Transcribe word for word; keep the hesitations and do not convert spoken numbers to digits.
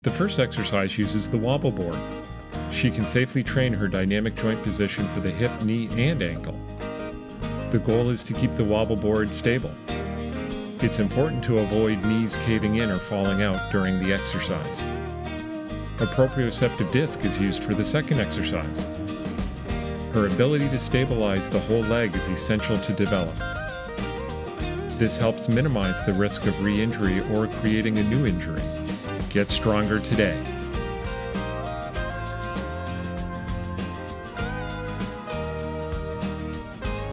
The first exercise uses the wobble board. She can safely train her dynamic joint position for the hip, knee, and ankle. The goal is to keep the wobble board stable. It's important to avoid knees caving in or falling out during the exercise. A proprioceptive disc is used for the second exercise. Her ability to stabilize the whole leg is essential to develop. This helps minimize the risk of re-injury or creating a new injury. Get stronger today.